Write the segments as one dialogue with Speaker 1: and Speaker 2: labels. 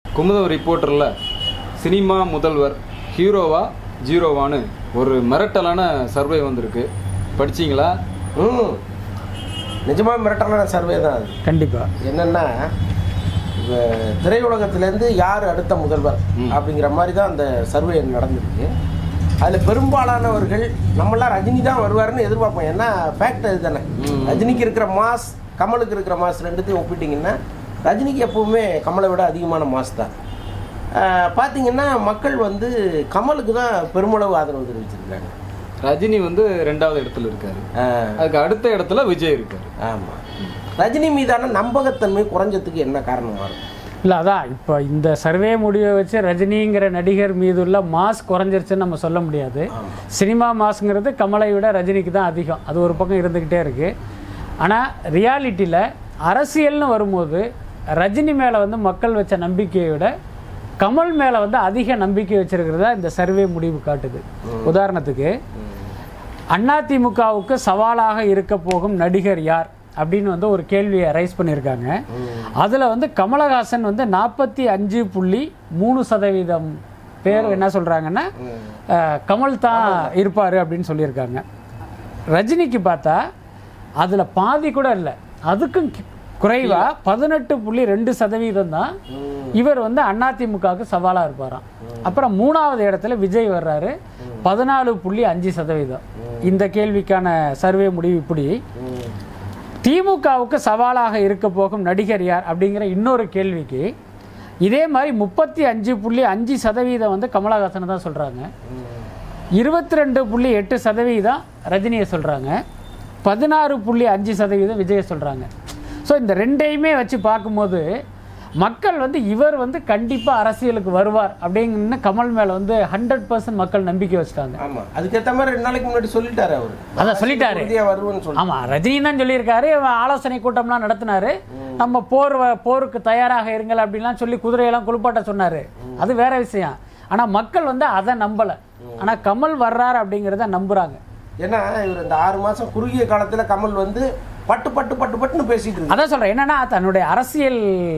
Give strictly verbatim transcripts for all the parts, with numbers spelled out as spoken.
Speaker 1: Kumudam ரிப்போர்ட்டரில் cinema முதல்வர் ஹீரோவா ஜீரோவான்னு ஒரு மிரட்டலான சர்வே வந்திருக்கு. படிச்சிங்களா?
Speaker 2: ம் நிஜமாக மிரட்டலான சர்வே தான் அது.
Speaker 3: கண்டிப்பாக.
Speaker 2: என்னென்னா திரையுலகத்திலேருந்து யார் அடுத்த முதல்வர் அப்படிங்கிற மாதிரி தான் அந்த சர்வே நடந்திருக்கு. அதில் பெரும்பாலானவர்கள் நம்மளாம் ரஜினி தான் வருவார்னு எதிர்பார்ப்போம். ஏன்னா ஃபேக்ட் அது தானே. ரஜினிக்கு இருக்கிற மாஸ், கமலுக்கு இருக்கிற மாஸ் ரெண்டுத்தையும் ஒப்பிட்டிங்கன்னா ரஜினிக்கு எப்போவுமே கமலை விட அதிகமான மாஸ் தான். பார்த்தீங்கன்னா மக்கள் வந்து கமலுக்கு தான் பெருமளவு ஆதரவு தெரிவிச்சிருக்காங்க.
Speaker 1: ரஜினி வந்து ரெண்டாவது இடத்துல இருக்காரு, அதுக்கு அடுத்த இடத்துல விஜய் இருக்காரு.
Speaker 2: ஆமாம், ரஜினி மீதான நம்பகத்தன்மை குறைஞ்சதுக்கு என்ன காரணமாக இருக்கும்?
Speaker 3: இல்லை அதான் இப்போ இந்த சர்வே முடிவை வச்சு ரஜினிங்கிற நடிகர் மீது உள்ள மாஸ் குறைஞ்சிருச்சுன்னு நம்ம சொல்ல முடியாது. சினிமா மாஸ்ங்கிறது கமலை விட ரஜினிக்கு தான் அதிகம், அது ஒரு பக்கம் இருந்துக்கிட்டே இருக்குது. ஆனால் ரியாலிட்டியில் அரசியல்னு வரும்போது ரஜினி மேலே வந்து மக்கள் வச்ச நம்பிக்கையை விட கமல் மேலே வந்து அதிக நம்பிக்கை வச்சிருக்கிறதா இந்த சர்வே முடிவு காட்டுது. உதாரணத்துக்கு அதிமுகவுக்கு சவாலாக இருக்க போகும் நடிகர் யார் அப்படின்னு வந்து ஒரு கேள்வியை ரைஸ் பண்ணியிருக்காங்க. அதில் வந்து கமலஹாசன் வந்து நாற்பத்தி அஞ்சு புள்ளி மூணு சதவீதம் பேர் என்ன சொல்கிறாங்கன்னா கமல் தான் இருப்பார் அப்படின்னு சொல்லியிருக்காங்க. ரஜினிக்கு பார்த்தா அதில் பாதி கூட இல்லை, அதுக்கும் குறைவா பதினெட்டு புள்ளி ரெண்டு சதவீதம் தான் இவர் வந்து அதிமுகவுக்கு சவாலாக இருப்பாராம். அப்புறம் மூணாவது இடத்துல விஜய் வர்றாரு, பதினாலு புள்ளி அஞ்சு சதவீதம். இந்த கேள்விக்கான சர்வே முடிவு இப்படி. திமுகவுக்கு சவாலாக இருக்க போகும் நடிகர் யார் அப்படிங்கிற இன்னொரு கேள்விக்கு இதே மாதிரி முப்பத்தி அஞ்சு புள்ளி அஞ்சு சதவீதம் வந்து கமலஹாசனை தான் சொல்கிறாங்க, இருபத்தி ரெண்டு புள்ளி எட்டு சதவீதம் ரஜினியை சொல்கிறாங்க, பதினாறு புள்ளி அஞ்சு சதவீதம் விஜயை சொல்கிறாங்க. ஸோ இந்த ரெண்டையுமே வச்சு பார்க்கும்போது மக்கள் வந்து இவர் வந்து கண்டிப்பாக அரசியலுக்கு வருவார் அப்படிங்கன்னு கமல் மேலே வந்து ஹண்ட்ரட் பர்சன்ட் மக்கள் நம்பிக்கை வச்சுட்டாங்க.
Speaker 2: ஆமாம், அதுக்கேற்ற மாதிரி ரெண்டு நாளைக்கு முன்னாடி சொல்லிட்டாரு அவர்.
Speaker 3: அதான் சொல்லிட்டாரு, ஆமாம் ரஜினி தான் சொல்லியிருக்காரு. ஆலோசனை கூட்டம்லாம் நடத்தினாரு, நம்ம போர் போருக்கு தயாராக இருங்கள் அப்படின்லாம் சொல்லி குதிரையெல்லாம் குளிப்பாட்ட சொன்னார், அது வேற விஷயம். ஆனால் மக்கள் வந்து அதை நம்பலை, ஆனால் கமல் வர்றாரு அப்படிங்கிறத நம்புகிறாங்க.
Speaker 2: ஏன்னா இவர் இந்த ஆறு மாதம் குறுகிய காலத்தில் கமல் வந்து பட்டு பட்டு பட்டு பட்டுன்னு பேசிட்டு இருக்கு.
Speaker 3: அதான் சொல்கிறேன், என்னன்னா தன்னுடைய அரசியல்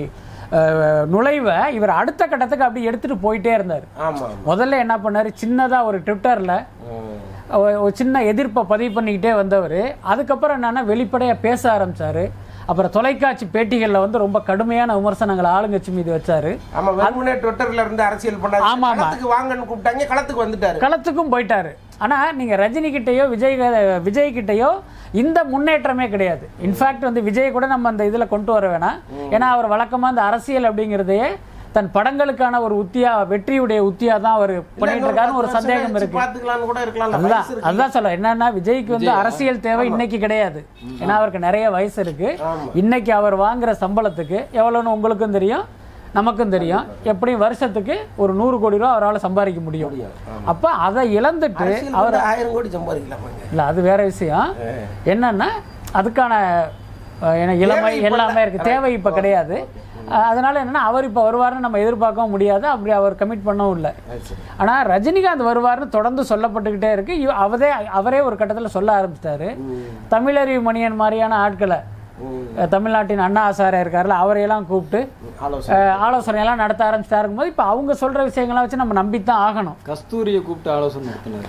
Speaker 3: நுழைவை இவர் அடுத்த கட்டத்துக்கு அப்படி எடுத்துட்டு போயிட்டே இருந்தார். முதல்ல என்ன பண்ணாரு, சின்னதா ஒரு ட்விட்டர்ல ஒரு சின்ன எதிர்ப்பை பதிவு பண்ணிக்கிட்டே வந்தவர். அதுக்கப்புறம் என்னன்னா வெளிப்படையா பேச ஆரம்பிச்சாரு. அப்புறம் தொலைக்காட்சி பேட்டிகளில் வந்து ரொம்ப கடுமையான விமர்சனங்களை ஆளுங்கட்சி மீது வச்சாரு.
Speaker 2: ட்விட்டர்ல இருந்து அரசியல் பண்ணாரு. ஆமா வாங்கன்னு கூப்பிட்டாங்க, களத்துக்கு வந்துட்டாரு, களத்துக்கும்
Speaker 3: போயிட்டாரு. ஆனா நீங்க ரஜினி கிட்டையோ விஜய் விஜய் கிட்டையோ இந்த முன்னேற்றமே கிடையாது. இன்ஃபேக்ட் வந்து விஜய் கூட நம்ம அந்த இதுல கொண்டு வர வேணாம். ஏன்னா அவர் வழக்கமா அந்த அரசியல் அப்படிங்கிறதையே தன் படங்களுக்கான ஒரு உத்தியா, வெற்றியுடைய உத்தியா தான் அவர் பண்ணிட்டு இருக்காருன்னு ஒரு சந்தேகம் இருக்கு. அதுதான் சொல்ல என்னன்னா விஜய்க்கு வந்து அரசியல் தேவை இன்னைக்கு கிடையாது. ஏன்னா அவருக்கு நிறைய வயசு இருக்கு. இன்னைக்கு அவர் வாங்குற சம்பளத்துக்கு எவ்வளவுன்னு உங்களுக்கும் தெரியும், நமக்கும் தெரியும். எப்படியும் வருஷத்துக்கு ஒரு நூறு கோடி ரூபா அவரால் சம்பாதிக்க முடியும். அப்ப அதை இழந்துட்டு அவர்
Speaker 2: ஆயிரம் கோடி சம்பாதிக்கலாம்
Speaker 3: இல்ல, அது வேற விஷயம். என்னன்னா அதுக்கான இளமை எல்லாமே இருக்கு, தேவை இப்ப கிடையாது. அதனால என்னன்னா அவர் இப்ப வருவார்னு நம்ம எதிர்பார்க்கவும் முடியாது, அப்படி அவர் கமிட் பண்ணவும் இல்லை. ஆனா ரஜினிகாந்த் வருவார்னு தொடர்ந்து சொல்லப்பட்டுக்கிட்டே இருக்கு. அவரே அவரே ஒரு கட்டத்தில் சொல்ல ஆரம்பிச்சிட்டாரு. தமிழறிவு மணியன் மாதிரியான ஆட்களை, தமிழ்நாட்டின் அண்ணா ஆசாரியா இருக்காருல்ல, அவரையெல்லாம் கூப்பிட்டு ஆலோசனை எல்லாம் நடத்த ஆரம்பிச்சிட்டாருக்கும் போது இப்ப அவங்க சொல்ற விஷயங்கள்லாம் வச்சு நம்ம நம்பித்தான் ஆகணும்.
Speaker 1: கஸ்தூரியை கூப்பிட்டு ஆலோசனை நடத்தினாரு.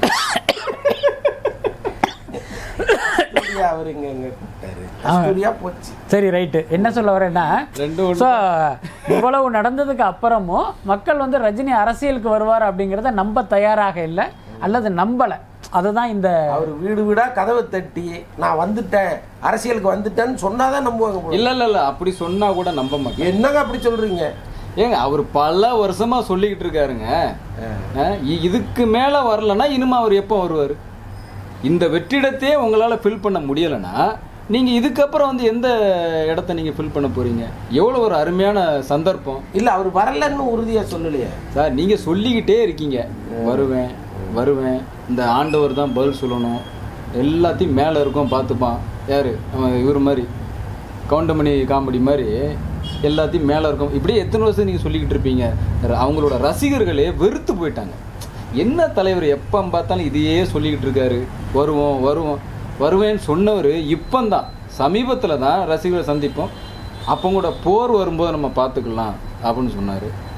Speaker 3: சரி ரைட்டு, என்ன சொல்ல வரேன்னா இவ்வளவு நடந்ததுக்கு அப்புறமும் மக்கள் வந்து ரஜினி அரசியலுக்கு வருவார் அப்படிங்கிறத நம்ப தயாராக இல்லை, அல்லது நம்பல. அதுதான் இந்த
Speaker 2: அவர் வீடு வீடா கதவை தட்டி நான் வந்துட்டேன் அரசியலுக்கு வந்துட்டேன்னு சொன்னாதான் நம்புவாங்க.
Speaker 1: இல்ல இல்ல இல்ல அப்படி சொன்னா கூட நம்ப மாட்டேன்.
Speaker 2: என்னங்க அப்படி சொல்றீங்க?
Speaker 1: ஏங்க அவர் பல வருஷமா சொல்லிக்கிட்டு இருக்காருங்க, இதுக்கு மேல வரலன்னா இனிமே அவர் எப்போ வருவாரு? இந்த வெற்றிடத்தையே உங்களால ஃபில் பண்ண முடியலன்னா நீங்க இதுக்கப்புறம் வந்து எந்த இடத்த நீங்க ஃபில் பண்ண போறீங்க? எவ்வளவு ஒரு அருமையான சந்தர்ப்பம்.
Speaker 2: இல்ல அவர் வரலன்னு உறுதியா சொல்லலையே
Speaker 1: சார், நீங்க சொல்லிக்கிட்டே இருக்கீங்க வருவேன் வருவேன், இந்த ஆண்டவர் தான் பதில் சொல்லணும், எல்லாத்தையும் மேலே இருக்கும் பார்த்துப்பான். யார் இவர் மாதிரி கவுண்டமணி காமெடி மாதிரி எல்லாத்தையும் மேலே இருக்கும். இப்படியே எத்தனை வருஷம் நீங்கள் சொல்லிக்கிட்டு இருப்பீங்க. அவங்களோட ரசிகர்களே வெறுத்து போயிட்டாங்க. என்ன தலைவர் எப்போ பார்த்தாலும் இதையே சொல்லிக்கிட்டு இருக்காரு, வருவோம் வருவோம் வருவேன்னு சொன்னவர் இப்போந்தான் சமீபத்தில் தான் ரசிகர்களை சந்திப்போம், அப்போ கூட போர் வரும்போது நம்ம பார்த்துக்கலாம் அப்படின்னு சொன்னார்.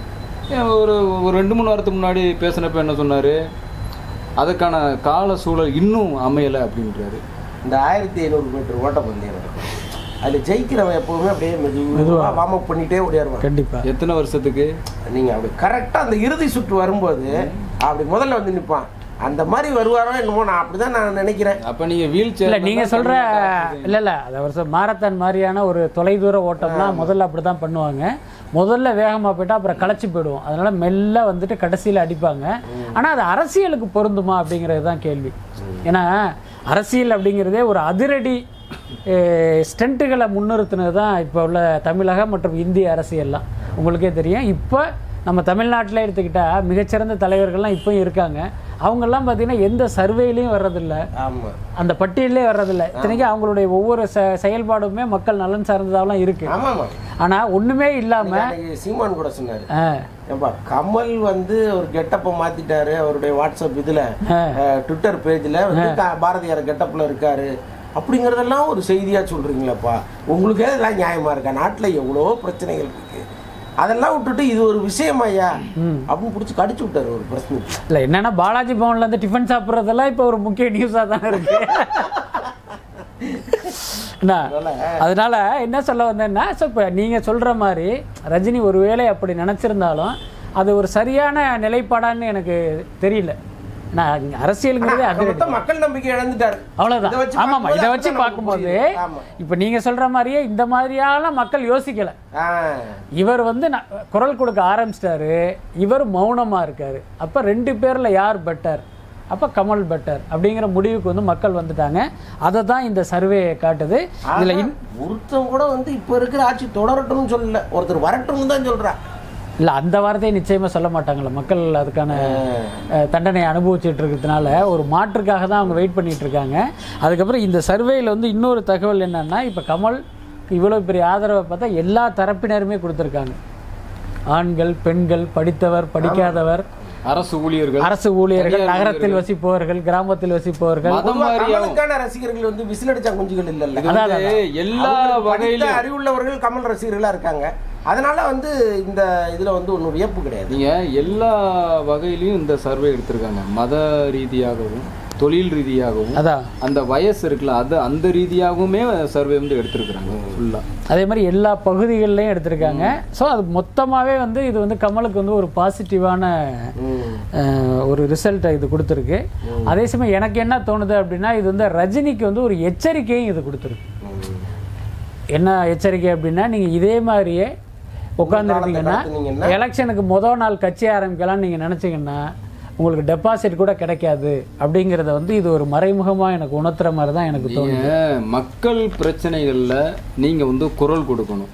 Speaker 1: ஒரு ஒரு ரெண்டு மூணு வாரத்துக்கு முன்னாடி பேசினப்ப என்ன சொன்னார், அதுக்கான கால சூழல் இன்னும் அமையலை அப்படின்றாரு.
Speaker 2: இந்த ஆயிரத்தி ஐநூறு மீட்டர் ஓட்டப்பந்தயம் நடக்கும், அதில் ஜெயிக்கிறவன் எப்போவுமே அப்படியே மெதுவாக வார்ம் அப் பண்ணிகிட்டே ஓடிடுவான்.
Speaker 3: கண்டிப்பாக.
Speaker 1: எத்தனை வருஷத்துக்கு
Speaker 2: நீங்கள் அப்படி கரெக்டாக அந்த இறுதி சுற்று வரும்போது அப்படி முதல்ல வந்து நிற்பான். அந்த மாதிரி வருவாரோ என்னமோ, நான் அப்படிதான் நான் நினைக்கிறேன்.
Speaker 1: அப்போ நீங்கள் வீல் சேர்
Speaker 3: இல்லை நீங்கள் சொல்கிற இல்லை இல்லை அதை வருஷம் மாரத்தான் மாதிரியான ஒரு தொலைதூர ஓட்டம்லாம் முதல்ல அப்படி தான் பண்ணுவாங்க. முதல்ல வேகமாக போயிட்டா அப்புறம் களைச்சி போயிடுவோம். அதனால மெல்ல வந்துட்டு கடைசியில் அடிப்பாங்க. ஆனால் அது அரசியலுக்கு பொருந்துமா அப்படிங்கிறது தான் கேள்வி. ஏன்னா அரசியல் அப்படிங்கிறதே ஒரு அதிரடி ஸ்டண்ட்டுகளை முன்னிறுத்தினது தான் இப்போ உள்ள தமிழக மற்றும் இந்திய அரசியல்லாம். உங்களுக்கே தெரியும், இப்போ நம்ம தமிழ்நாட்டில் எடுத்துக்கிட்டால் மிகச்சிறந்த தலைவர்கள்லாம் இப்போயும் இருக்காங்க. அவங்கெல்லாம் பார்த்தீங்கன்னா எந்த சர்வேலையும் வர்றதில்லை, அந்த பட்டியலே வர்றதில்லை. இத்தனைக்கும் அவங்களுடைய ஒவ்வொரு ச செயல்பாடுமே மக்கள் நலன் சார்ந்ததாலாம் இருக்கு. ஆனால் ஒன்றுமே இல்லாமல்
Speaker 2: சீமான் கூட சொன்னார், ஏப்பா கமல் வந்து ஒரு கெட்டப்பை மாத்திட்டாரு, அவருடைய வாட்ஸ்அப் இதுல ட்விட்டர் பேஜ்ல வந்து பாரதியார் கெட்டப்ல இருக்காரு அப்படிங்கறதெல்லாம் ஒரு செய்தியா சொல்றீங்களாப்பா, உங்களுக்கே இதெல்லாம் நியாயமா இருக்கா? நாட்டுல எவ்வளோ பிரச்சனைகள் இருக்கு, அதெல்லாம் விட்டுட்டு இது ஒரு விஷயம் ஐயா அப்படின்னு பிடிச்சி கடிச்சு விட்டாரு ஒரு பிரச்சனை.
Speaker 3: இல்லை என்னன்னா பாலாஜி பவன்ல இருந்து டிஃபன் சாப்பிட்றதெல்லாம் இப்போ ஒரு முக்கிய நியூஸா தானே இருக்கு. அதனால என்ன சொல்ல வந்தேன்னா, இப்போ நீங்க சொல்ற மாதிரி ரஜினி ஒருவேளை அப்படி நினைச்சிருந்தாலும் அது ஒரு சரியான நிலைப்பாடான்னு எனக்கு தெரியல. அரசியலுங்கிறது
Speaker 2: மக்கள் நம்பிக்கை இழந்துட்டாரு,
Speaker 3: அவ்வளவுதான். ஆமாமா, இதை வச்சு பார்க்கும்போது இப்ப நீங்க சொல்ற மாதிரியே இந்த மாதிரியான மக்கள் யோசிக்கல. இவர் வந்து குரல் கொடுக்க ஆரம்பிச்சிட்டாரு, இவர் மௌனமா இருக்காரு. அப்ப ரெண்டு பேர்ல யார் பெட்டர், அப்ப கமல் பெட்டர் அப்படிங்கிற முடிவுக்கு வந்து மக்கள் வந்துட்டாங்க. அதை தான் இந்த சர்வே காட்டுது. இதுல
Speaker 2: ஒருத்தன் கூட வந்து இப்ப இருக்கிற ஆட்சி தொடரட்டும்னு சொல்லல, ஒருத்தர் வரட்டும்னு தான் சொல்றா.
Speaker 3: இல்லை அந்த வார்த்தையை நிச்சயமாக சொல்ல மாட்டாங்கல்ல. மக்கள் அதுக்கான தண்டனையை அனுபவிச்சுட்டு இருக்கிறதுனால ஒரு மாற்றுக்காக தான் அவங்க வெயிட் பண்ணிட்டு இருக்காங்க. அதுக்கப்புறம் இந்த சர்வேயில் வந்து இன்னொரு தகவல் என்னன்னா, இப்போ கமல் இவ்வளோ பெரிய ஆதரவை பார்த்தா எல்லா தரப்பினருமே கொடுத்துருக்காங்க. ஆண்கள், பெண்கள், படித்தவர், படிக்காதவர்,
Speaker 1: அரசு ஊழியர்கள்,
Speaker 3: அரசு ஊழியர்கள், நகரத்தில் வசிப்பவர்கள், கிராமத்தில் வசிப்பவர்கள்,
Speaker 2: ரசிகர்கள் வந்து விசிலடிச்சா குஞ்சுகள் இல்ல.
Speaker 3: அதாவது
Speaker 2: எல்லா வகையிலும் அறிவுள்ளவர்கள் கமல் ரசிகர்களா இருக்காங்க. அதனால வந்து இந்த இதுல வந்து ஒன்றும் வியப்பு கிடையாது.
Speaker 1: நீங்க எல்லா வகையிலையும் இந்த சர்வே எடுத்திருக்காங்க. மத ரீதியாகவும் தொழில் ரீதியாகவும் அந்த வயசு இருக்குல்ல, அது அந்த ரீதியாகவுமே சர்வே வந்து எடுத்திருக்கிறாங்க ஃபுல்லா.
Speaker 3: அதே மாதிரி எல்லா பகுதிகள்லையும் எடுத்திருக்காங்க. ஸோ அது மொத்தமாகவே வந்து இது வந்து கமலுக்கு வந்து ஒரு பாசிட்டிவான ஒரு ரிசல்ட்டை இது கொடுத்துருக்கு. அதே சமயம் எனக்கு என்ன தோணுது அப்படின்னா, இது வந்து ரஜினிக்கு வந்து ஒரு எச்சரிக்கையும் இது கொடுத்துருக்கு. என்ன எச்சரிக்கை அப்படின்னா, நீங்கள் இதே மாதிரியே உட்காந்துருந்தீங்கன்னா எலெக்ஷனுக்கு முதல் நாள் கட்சி ஆரம்பிக்கலாம் நீங்கள் நினச்சிங்கன்னா உங்களுக்கு டெபாசிட் கூட கிடைக்காது அப்படிங்கிறத வந்து இது ஒரு மறைமுகமாக எனக்கு உணர்த்துற மாதிரி தான் எனக்கு தோணுது.
Speaker 1: மக்கள் பிரச்சனைகளில் நீங்கள் வந்து குரல் கொடுக்கணும்.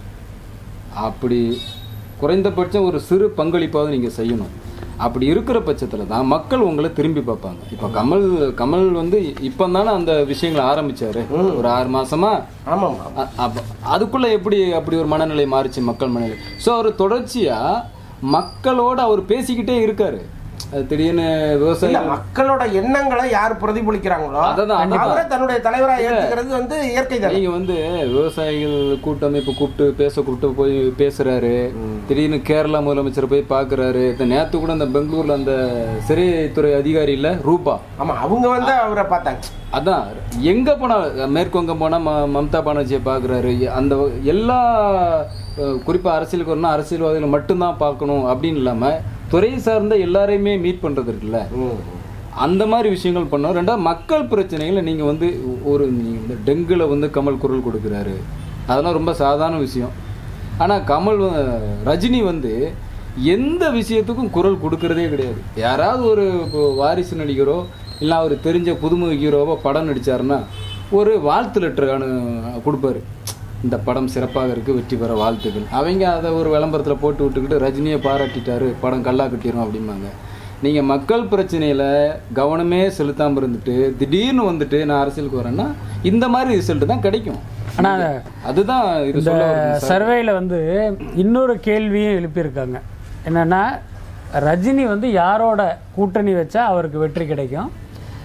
Speaker 1: அப்படி குறைந்தபட்சம் ஒரு சிறு பங்களிப்பாவது நீங்கள் செய்யணும். அப்படி இருக்கிற பட்சத்தில் தான் மக்கள் உங்களை திரும்பி பார்ப்பாங்க. இப்போ கமல் கமல் வந்து இப்போ தானே அந்த விஷயங்களை ஆரம்பிச்சாரு, ஒரு ஆறு மாசமா.
Speaker 2: ஆமாம்.
Speaker 1: அதுக்குள்ள எப்படி அப்படி ஒரு மனநிலை மாறிச்சு மக்கள் மனநிலை. ஸோ அவர் தொடர்ச்சியா மக்களோட அவர் பேசிக்கிட்டே இருக்காரு. திடீர்னு விவசாய
Speaker 2: மக்களோட எண்ணங்களை யார் பிரதிபலிக்கிறாங்களோ அதான் தன்னுடைய தலைவராக ஏற்றுக்கிறது வந்து இயற்கை தான்.
Speaker 1: நீங்க வந்து விவசாயிகள் கூட்டமைப்பு கூப்பிட்டு பேச கூப்பிட்டு போய் பேசுறாரு. திடீர்னு கேரளா முதலமைச்சர் போய் பாக்குறாரு. நேத்து கூட அந்த பெங்களூர்ல அந்த சிறைத்துறை அதிகாரி இல்ல ரூபா,
Speaker 2: ஆமா, அவங்க வந்து அவரை பார்த்தாங்க.
Speaker 1: அதான் எங்க போனா மேற்கொங்க போனா மம்தா பானர்ஜியை பாக்குறாரு. அந்த எல்லா குறிப்பா அரசியலுக்கு வரணும், அரசியல்வாதிகளை மட்டும்தான் பார்க்கணும் அப்படின்னு இல்லாம துறை சார்ந்த எல்லாரையுமே மீட் பண்றது இருக்குல்ல, அந்த மாதிரி விஷயங்கள் பண்ணோம். ரெண்டாவது மக்கள் பிரச்சனைகளை நீங்க வந்து ஒரு நீங்க டெங்குல வந்து கமல் குரல் கொடுக்குறாரு, அதெல்லாம் ரொம்ப சாதாரண விஷயம். ஆனா கமல் ரஜினி வந்து எந்த விஷயத்துக்கும் குரல் கொடுக்கறதே கிடையாது. யாராவது ஒரு வாரிசு நடிகரோ இல்லை அவர் தெரிஞ்ச புதுமுக ஹீரோவோ படம் நடிச்சாருன்னா ஒரு வாழ்த்து லெட்டர் அனு கொடுப்பாரு, இந்த படம் சிறப்பாக இருக்குது, வெற்றி பெற வாழ்த்துக்கள். அவங்க அதை ஒரு விளம்பரத்தில் போட்டு விட்டுக்கிட்டு ரஜினியை பாராட்டிட்டாரு, படம் கல்லா கட்டிடும் அப்படிம்பாங்க. நீங்கள் மக்கள் பிரச்சனையில் கவனமே செலுத்தாமல் இருந்துட்டு திடீர்னு வந்துட்டு நான் அரசியலுக்கு வரேன்னா இந்த மாதிரி ரிசல்ட் தான் கிடைக்கும்.
Speaker 3: ஆனால்
Speaker 1: அதுதான்
Speaker 3: இந்த சர்வேயில் வந்து இன்னொரு கேள்வியும் எழுப்பியிருக்காங்க. என்னென்னா, ரஜினி வந்து யாரோட கூட்டணி வச்சா அவருக்கு வெற்றி கிடைக்கும்,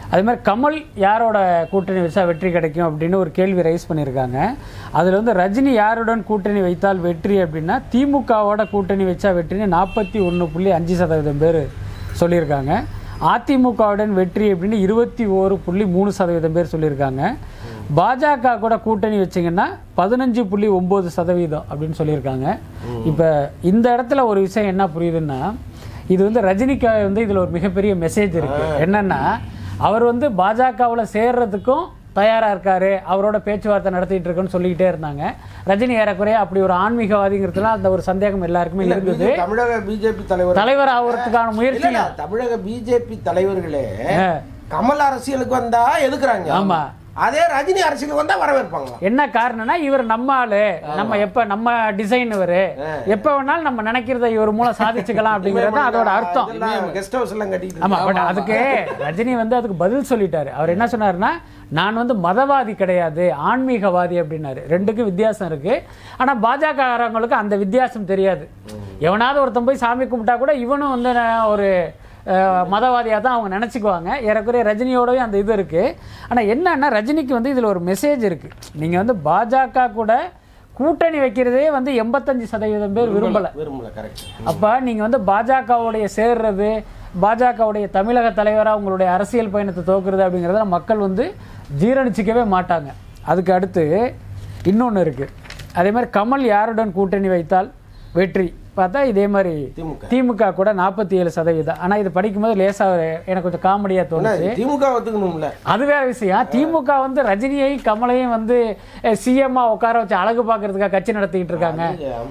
Speaker 3: அதே மாதிரி கமல் யாரோட கூட்டணி வச்சா வெற்றி கிடைக்கும் அப்படின்னு ஒரு கேள்வி ரைஸ் பண்ணியிருக்காங்க. அதில் வந்து ரஜினி யாருடன் கூட்டணி வைத்தால் வெற்றி அப்படின்னா திமுகவோட கூட்டணி வச்சா வெற்றின்னு நாற்பத்தி ஒன்று புள்ளி அஞ்சு சதவீதம் பேர் சொல்லியிருக்காங்க. அதிமுகவுடன் வெற்றி அப்படின்னு இருபத்தி ஓரு புள்ளி மூணு சதவீதம் பேர் சொல்லியிருக்காங்க. பாஜக கூட கூட்டணி வச்சிங்கன்னா பதினஞ்சு புள்ளி ஒம்பது சதவீதம் அப்படின்னு சொல்லியிருக்காங்க. இப்போ இந்த இடத்துல ஒரு விஷயம் என்ன புரியுதுன்னா, இது வந்து ரஜினிக்கு வந்து இதில் ஒரு மிகப்பெரிய மெசேஜ் இருக்குது. என்னென்னா, அவர் வந்து பாஜகவில் சேர்றதுக்கும் தயாராக இருக்காரு, அவரோட பேச்சுவார்த்தை நடத்திட்டு இருக்குன்னு சொல்லிக்கிட்டே இருந்தாங்க. ரஜினி ஏறக்குறைய அப்படி ஒரு ஆன்மீகவாதிங்கிறதுலாம் அந்த ஒரு சந்தேகம் எல்லாருக்குமே இருந்தது.
Speaker 2: தமிழக பிஜேபி தலைவர்
Speaker 3: தலைவர் ஆகிறதுக்கான முயற்சி
Speaker 2: தமிழக பிஜேபி தலைவர்களே கமல் அரசியலுக்கு வந்தா எதுக்குறாங்க.
Speaker 3: ஆமா,
Speaker 2: அதே ரஜினி அரசியலுக்கு வந்தா வரவேற்பாங்க.
Speaker 3: என்ன காரணம்னா, இவர் நம்ம ஆளு, நம்ம எப்ப நம்ம டிசைன், இவரு எப்ப வேணாலும் நம்ம நினைக்கிறத இவர் மூலம் சாதிச்சுக்கலாம் அப்படிங்கறது அதோட அர்த்தம்.
Speaker 2: கெஸ்ட் ஹவுஸ் எல்லாம் கட்டிட்டு.
Speaker 3: ஆமா, பட் அதுக்கு ரஜினி வந்து அதுக்கு பதில் சொல்லிட்டாரு. அவர் என்ன சொன்னாருன்னா, நான் வந்து மதவாதி கிடையாது, ஆன்மீகவாதி அப்படின்னாரு. ரெண்டுக்கும் வித்தியாசம் இருக்கு. ஆனா பாஜக காரங்களுக்கு அந்த வித்தியாசம் தெரியாது. எவனாவது ஒருத்தன் போய் சாமி கும்பிட்டா கூட இவனும் வந்து ஒரு மதவாதியாக தான் அவங்க நினச்சிக்குவாங்க. ஏறக்குறைய ரஜினியோடவே அந்த இது இருக்குது. ஆனால் என்னன்னா, ரஜினிக்கு வந்து இதில் ஒரு மெசேஜ் இருக்குது. நீங்கள் வந்து பாஜக கூட கூட்டணி வைக்கிறதே வந்து எண்பத்தஞ்சு சதவீதம் பேர் விரும்பலை
Speaker 2: விரும்பலை கரெக்ட்.
Speaker 3: அப்போ நீங்கள் வந்து பாஜகவுடைய சேர்றது, பாஜகவுடைய தமிழக தலைவராக உங்களுடைய அரசியல் பயணத்தை துவக்கிறது அப்படிங்கிறத மக்கள் வந்து ஜீரணிச்சிக்கவே மாட்டாங்க. அதுக்கு அடுத்து இன்னொன்று இருக்குது. அதே மாதிரி கமல் யாருடன் கூட்டணி வைத்தால் வெற்றி பார்த்தா இதே மாதிரி திமுக கூட நாற்பத்தி ஏழு சதவீதம். ஆனால் இது படிக்கும்போது லேசாக எனக்கு கொஞ்சம் காமெடியாக தோணுச்சு.
Speaker 2: திமுக ஒத்துக்கணும்ல, அது
Speaker 3: வேற விஷயம். திமுக வந்து ரஜினியையும் கமலையும் வந்து சிஎம்மா உட்கார வச்சு அழகு பார்க்கறதுக்காக கட்சி நடத்திக்கிட்டு இருக்காங்க.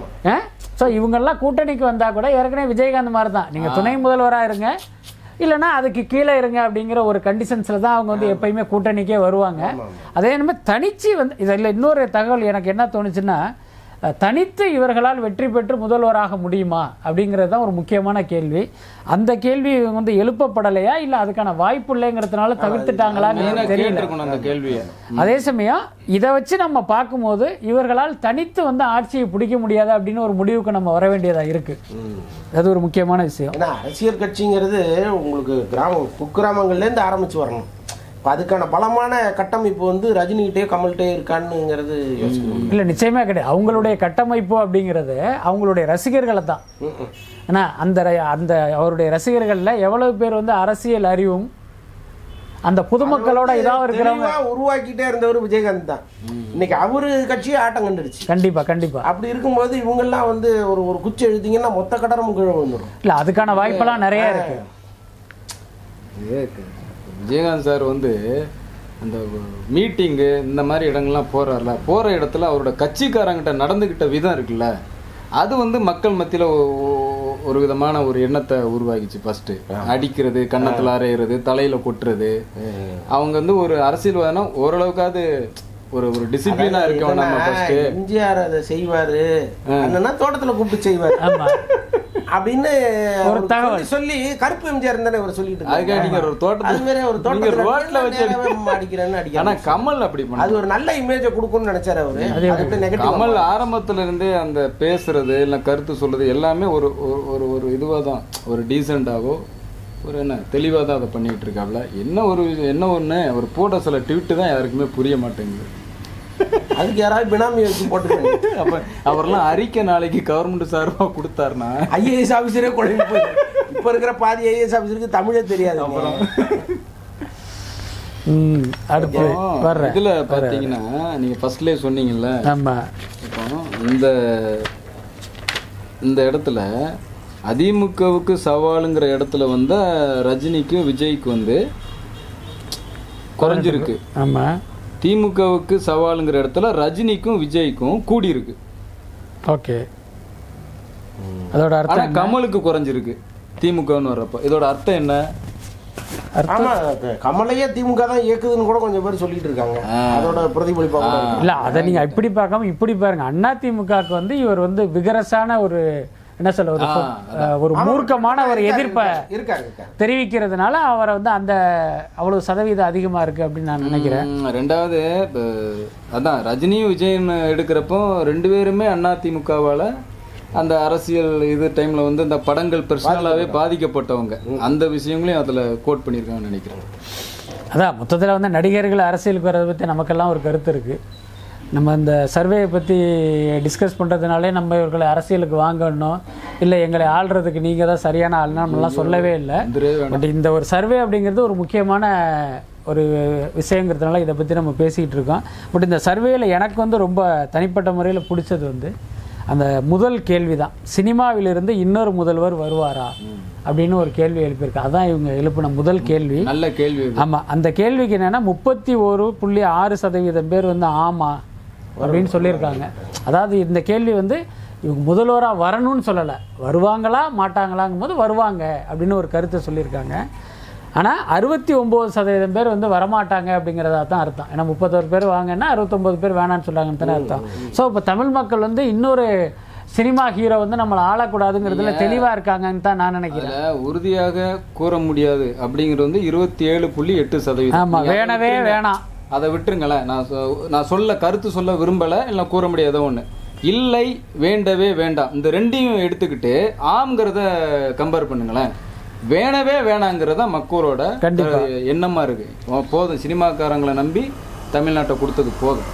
Speaker 3: ஸோ இவங்கெல்லாம் கூட்டணிக்கு வந்தால் கூட ஏற்கனவே விஜயகாந்த் மாதிரி தான், நீங்கள் துணை முதல்வராக இருங்க, இல்லைனா அதுக்கு கீழே இருங்க அப்படிங்கிற ஒரு கண்டிஷன்ஸில் தான் அவங்க வந்து எப்பயுமே கூட்டணிக்கே வருவாங்க. அதே மாதிரி தனிச்சு வந்து இதில் இன்னொரு தகவல் எனக்கு என்ன தோணுச்சுன்னா, தனித்து இவர்களால் வெற்றி பெற்று முதல்வராக முடியுமா அப்படிங்கிறது தான் ஒரு முக்கியமான கேள்வி. அந்த கேள்வி வந்து எழுப்பப்படலையா, இல்லை அதுக்கான வாய்ப்பு இல்லைங்கிறதுனால தவிர்த்துட்டாங்களான்னு தெரியல. அதே சமயம் இதை வச்சு நம்ம பார்க்கும்போது இவர்களால் தனித்து வந்து ஆட்சியை பிடிக்க முடியாது அப்படின்னு ஒரு முடிவுக்கு நம்ம வர வேண்டியதாக இருக்கு. அது ஒரு முக்கியமான விஷயம்.
Speaker 2: ஏன்னா அரசியல் கட்சிங்கிறது உங்களுக்கு கிராம குக்கிராமங்கள்லேருந்து ஆரம்பிச்சு வரணும். அதுக்கான பலமான கட்டமைப்பு வந்து ரஜினிகிட்டே கமல்கிட்டே இருக்கான்னுங்கிறது யோசிக்கணும்.
Speaker 3: இல்லை, நிச்சயமா கிடையாது. அவங்களுடைய கட்டமைப்பு அப்படிங்கிறது அவங்களுடைய ரசிகர்களை தான். ஏன்னா அந்த அந்த அவருடைய ரசிகர்களில் எவ்வளவு பேர் வந்து அரசியல் அறிவும் அந்த பொதுமக்களோட இதாக இருக்கிறவங்க
Speaker 2: உருவாக்கிட்டே இருந்தவர் விஜயகாந்த் தான். இன்னைக்கு அவரு கட்சியை ஆட்டம் கண்டுடுச்சு.
Speaker 3: கண்டிப்பா கண்டிப்பா.
Speaker 2: அப்படி இருக்கும்போது இவங்கெல்லாம் வந்து ஒரு ஒரு குச்சி எழுதிங்கன்னா மொத்த கடனும் கீழே வந்துடும்.
Speaker 3: இல்லை, அதுக்கான வாய்ப்பெல்லாம் நிறைய இருக்கு.
Speaker 1: விஜயகாந்த் சார் வந்து அந்த மீட்டிங்கு இந்த மாதிரி இடங்கள்லாம் போகிறார்ல, போகிற இடத்துல அவரோட கட்சிக்காரங்கிட்ட நடந்துக்கிட்ட விதம் இருக்குல்ல, அது வந்து மக்கள் மத்தியில் ஒரு விதமான ஒரு எண்ணத்தை உருவாகிச்சு. ஃபர்ஸ்ட் அடிக்கிறது, கன்னத்தில் அரைகிறது, தலையில் கொட்டுறது. அவங்க வந்து ஒரு அரசியல்வாதனா ஓரளவுக்காவது ஒரு ஒரு டிசிப்ளினா இருக்கணும். நம்ம ஃபர்ஸ்ட்
Speaker 2: எம்ஜிஆர் அதை செய்வாரு, என்னன்னா தோட்டத்துல கூப்பிட்டு செய்வாரு அப்படின்னு ஒரு தகவல் சொல்லி கருப்பு எம்ஜிஆர் தானே அவர் சொல்லிட்டு
Speaker 1: இருக்காங்க. ஒரு தோட்டத்துல ஒரு தோட்டத்துல ரோட்ல வச்சு அடிக்கிறேன்னு அடிக்க. ஆனா கமல் அப்படி பண்ண,
Speaker 2: அது ஒரு நல்ல இமேஜை கொடுக்கும்னு நினைச்சாரு அவரு.
Speaker 1: கமல் ஆரம்பத்துல இருந்தே அந்த பேசுறது இல்ல கருத்து சொல்றது எல்லாமே ஒரு ஒரு ஒரு இதுவா தான், ஒரு டீசெண்டாவோ ஒரு என்ன தெளிவாக தான் அதை பண்ணிக்கிட்டு இருக்காப்ல. என்ன ஒரு என்ன ஒன்று அவர் போட்ட சில ட்வீட்டு தான் யாருக்குமே புரிய மாட்டேங்குது.
Speaker 2: அதுக்கு யாராவது பினாமி வச்சு போட்டு
Speaker 1: அப்போ அவரெல்லாம் அறிக்கை நாளைக்கு கவர்மெண்ட் சார்பாக கொடுத்தாருன்னா
Speaker 2: ஐஏஎஸ் ஆஃபீஸரே குழம்பு. இப்போ இருக்கிற பாதி ஐஏஎஸ் ஆஃபீஸருக்கு தமிழே தெரியாது. அப்புறம்
Speaker 3: அடுத்து
Speaker 1: இதில் பார்த்தீங்கன்னா நீங்கள் ஃபர்ஸ்ட்லேயே சொன்னீங்கல்ல, இப்போ இந்த இந்த இடத்துல அதிமுகவுக்கு சவாலுங்கிற இடத்துல வந்து ரஜினிக்கும் விஜய்க்கு வந்து குறைஞ்சிருக்கு.
Speaker 3: ஆமாம்.
Speaker 1: திமுகவுக்கு சவாலுங்கிற இடத்துல ரஜினிக்கும் விஜய்க்கும் கூடி இருக்கு.
Speaker 3: ஓகே, அதோட அர்த்தம்
Speaker 1: கமலுக்கு குறைஞ்சிருக்கு திமுகன்னு வர்றப்ப. இதோட அர்த்தம் என்ன?
Speaker 2: கமலையே திமுக தான் இயக்குதுன்னு கூட கொஞ்சம் பேர் சொல்லிட்டு இருக்காங்க. அதோட பிரதிபலிப்பாக
Speaker 3: இல்ல, அதை நீங்க இப்படி பார்க்காம இப்படி பாருங்க. அண்ணா திமுகவுக்கு வந்து இவர் வந்து விகரசான ஒரு என்ன சொல்ல ஒரு ஒரு மூர்க்கமான ஒரு எதிர்ப்பை தெரிவிக்கிறதுனால அவரை வந்து அந்த அவ்வளவு சதவீதம் அதிகமா இருக்கு அப்படின்னு நான் நினைக்கிறேன்.
Speaker 1: ரெண்டாவது அதான் ரஜினியும் விஜயன் எடுக்கிறப்போ ரெண்டு பேருமே அண்ணா திமுகவால அந்த அரசியல் இது டைம்ல வந்து இந்த படங்கள் பர்சனலாவே பாதிக்கப்பட்டவங்க, அந்த விஷயங்களையும் அதுல கோட் பண்ணியிருக்காங்கன்னு நினைக்கிறேன்.
Speaker 3: அதான் மொத்தத்தில் வந்து நடிகர்கள் அரசியலுக்கு வர்றதை பற்றி நமக்கெல்லாம் ஒரு கருத்து இருக்குது. நம்ம இந்த சர்வேயை பற்றி டிஸ்கஸ் பண்ணுறதுனாலே நம்ம இவர்களை அரசியலுக்கு வாங்கணும், இல்லை எங்களை ஆள்றதுக்கு நீங்கள் தான் சரியான ஆள்னா நம்மளாம் சொல்லவே இல்லை. பட் இந்த ஒரு சர்வே அப்படிங்கிறது ஒரு முக்கியமான ஒரு விஷயங்கிறதுனால இதை பற்றி நம்ம பேசிக்கிட்டு இருக்கோம். பட் இந்த சர்வேயில் எனக்கு வந்து ரொம்ப தனிப்பட்ட முறையில் பிடிச்சது வந்து அந்த முதல் கேள்வி தான், சினிமாவிலிருந்து இன்னொரு முதல்வர் வருவாரா அப்படின்னு ஒரு கேள்வி எழுப்பியிருக்கு. அதான் இவங்க எழுப்பின முதல் கேள்வி.
Speaker 1: நல்ல கேள்வி.
Speaker 3: ஆமாம், அந்த கேள்விக்கு என்னென்னா முப்பத்தி ஒரு புள்ளி ஆறு சதவீதம் பேர் வந்து ஆமாம் அப்படின்னு சொல்லியிருக்காங்க. அதாவது இந்த கேள்வி வந்து இவங்க முதல்வராக வரணும்னு சொல்லலை, வருவாங்களா மாட்டாங்களாங்கும் போது வருவாங்க அப்படின்னு ஒரு கருத்தை சொல்லியிருக்காங்க. ஆனால் அறுபத்தி ஒம்பது சதவீதம் பேர் வந்து வரமாட்டாங்க அப்படிங்கிறதா தான் அர்த்தம். ஏன்னா முப்பத்தோரு பேர் வாங்கன்னா அறுபத்தொம்பது பேர் வேணான்னு சொல்கிறாங்கன்னு தானே அர்த்தம். ஸோ இப்போ தமிழ் மக்கள் வந்து இன்னொரு சினிமா ஹீரோ வந்து நம்மளை ஆளக்கூடாதுங்கிறதுல தெளிவாக இருக்காங்கன்னு தான் நான் நினைக்கிறேன்.
Speaker 1: உறுதியாக கூற முடியாது அப்படிங்கிறது வந்து இருபத்தி ஏழு புள்ளி எட்டு சதவீதம்.
Speaker 3: ஆமாம், வேணவே வேணாம்,
Speaker 1: அதை விட்டுருங்களேன். நான் நான் சொல்ல கருத்து சொல்ல விரும்பலை, இல்லை கூற முடியாத ஒன்று இல்லை, வேண்டவே வேண்டாம், இந்த ரெண்டையும் எடுத்துக்கிட்டு ஆம்ங்கிறத கம்பேர் பண்ணுங்களேன். வேணவே வேணாங்கிறத மக்களோட எண்ணமா இருக்கு. போதும், சினிமாக்காரங்களை நம்பி தமிழ்நாட்டை கொடுத்தது போதும்.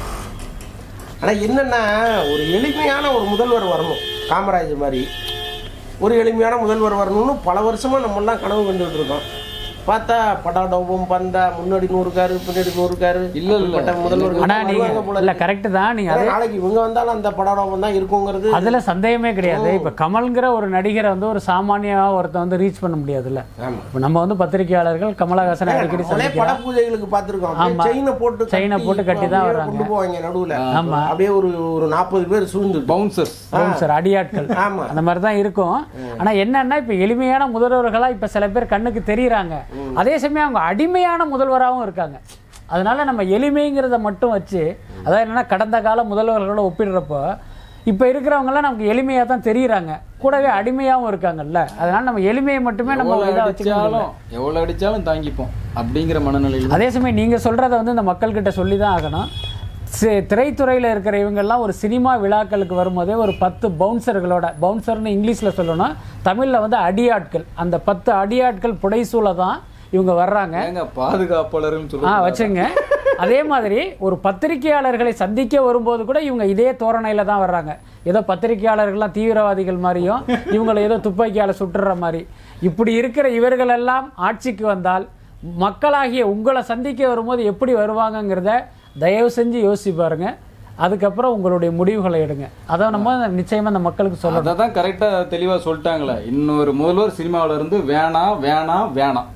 Speaker 2: ஆனால் என்னென்னா ஒரு எளிமையான ஒரு முதல்வர் வரணும், காமராஜர் மாதிரி ஒரு எளிமையான முதல்வர் வரணும்னு பல வருஷமாக நம்மளாம் கனவு கண்டுகிட்டு இருக்கோம். பார்த்தா படாடோபம் பந்தா முன்னாடி நூறு காரு பின்னாடி நூறு காரு
Speaker 1: இல்ல இல்ல
Speaker 2: முதல்வர்
Speaker 3: இல்ல கரெக்ட் தான். நீங்க
Speaker 2: நாளைக்கு இவங்க வந்தாலும் அந்த படாடோபம் தான் இருக்குங்கிறது
Speaker 3: அதுல சந்தேகமே கிடையாது. இப்ப கமல்ங்கிற ஒரு நடிகரை வந்து ஒரு சாமானியா ஒருத்த வந்து ரீச் பண்ண முடியாதுல்ல. இப்ப நம்ம வந்து பத்திரிகையாளர்கள் கமலஹாசன் அடிக்கடி
Speaker 2: பட பூஜைகளுக்கு பார்த்திருக்கோம், செயினை போட்டு
Speaker 3: செயினை போட்டு கட்டி தான் வர்றாங்க,
Speaker 2: கொண்டு போவாங்க நடுவுல. ஆமா, அப்படியே ஒரு ஒரு நாற்பது பேர் சூழ்ந்து
Speaker 1: பவுன்சர்ஸ்
Speaker 3: பவுன்சர் அடியாட்கள் அந்த மாதிரி தான் இருக்கும். ஆனா என்னன்னா இப்ப எளிமையான முதல்வர்களா இப்ப சில பேர் கண்ணுக்கு தெரியுறாங்க, அதே சமயம் அவங்க அடிமையான முதல்வராகவும் இருக்காங்க. அதனால நம்ம எளிமைங்கிறத மட்டும் வச்சு, அதாவது என்னன்னா கடந்த கால முதல்வர்களோட ஒப்பிடுறப்போ இப்போ இருக்கிறவங்கலாம் நமக்கு எளிமையாக தான் தெரியுறாங்க, கூடவே அடிமையாகவும் இருக்காங்கல்ல. அதனால நம்ம எளிமையை மட்டுமே நம்ம
Speaker 1: வச்சுக்காலும் எவ்வளோ அடித்தாலும் தாங்கிப்போம் அப்படிங்கிற மனநிலையில்.
Speaker 3: அதே சமயம் நீங்கள் சொல்கிறத வந்து இந்த மக்கள்கிட்ட சொல்லி தான் ஆகணும். திரைத்துறையில் இருக்கிற இவங்கெல்லாம் ஒரு சினிமா விழாக்களுக்கு வரும்போதே ஒரு பத்து பவுன்சர்களோட, பவுன்சர்னு இங்கிலீஷில் சொல்லணும், தமிழில் வந்து அடியாட்கள், அந்த பத்து அடியாட்கள் புடைசூழ தான் இவங்க வர்றாங்க,
Speaker 1: பாதுகாப்பாளர்கள் சொல்லுங்க.
Speaker 3: ஆ வச்சுங்க. அதே மாதிரி ஒரு பத்திரிகையாளர்களை சந்திக்க வரும்போது கூட இவங்க இதே தோரணையில தான் வர்றாங்க. ஏதோ பத்திரிகையாளர்கள்லாம் தீவிரவாதிகள் மாதிரியும் இவங்களை ஏதோ துப்பாக்கியால சுட்டுற மாதிரி. இப்படி இருக்கிற இவர்கள் எல்லாம் ஆட்சிக்கு வந்தால் மக்களாகிய உங்களை சந்திக்க வரும்போது எப்படி வருவாங்கங்கிறத தயவு செஞ்சு யோசிச்சு பாருங்க. அதுக்கப்புறம் உங்களுடைய முடிவுகளை எடுங்க. அதை நம்ம நிச்சயமா அந்த மக்களுக்கு சொல்லணும்.
Speaker 1: அதான் கரெக்டா தெளிவா சொல்லிட்டாங்களே, இன்னொரு முதல்வர் சினிமாவில இருந்து வேணாம் வேணாம் வேணாம்